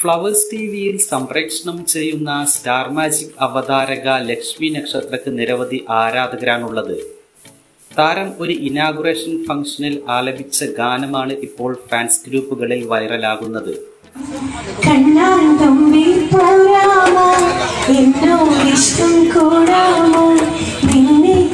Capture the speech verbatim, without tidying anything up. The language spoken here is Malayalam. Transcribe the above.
ഫ്ലവേഴ്സ് ടി വിയിൽ സംപ്രേഷണം ചെയ്യുന്ന സ്റ്റാർ മാജിക് അവതാരക ലക്ഷ്മി നക്ഷത്രക്ക് നിരവധി ആരാധകരാണുള്ളത്. താരം ഒരു ഇനാഗുറേഷൻ ഫംഗ്ഷനിൽ ആലപിച്ച ഗാനമാണ് ഇപ്പോൾ ഫാൻസ് ഗ്രൂപ്പുകളിൽ വൈറലാകുന്നത്. കണ്ണാൻ തമ്പി പോരാമോ എന്നോടിഷ്ടം കൂടാമോ നിന്നെ